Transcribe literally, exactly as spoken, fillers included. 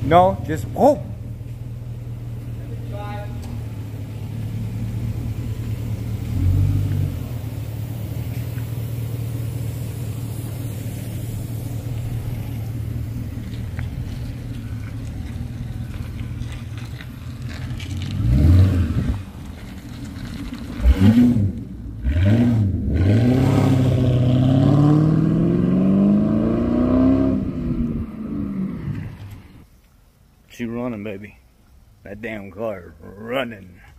No, just whoop. She running, baby. That damn car running.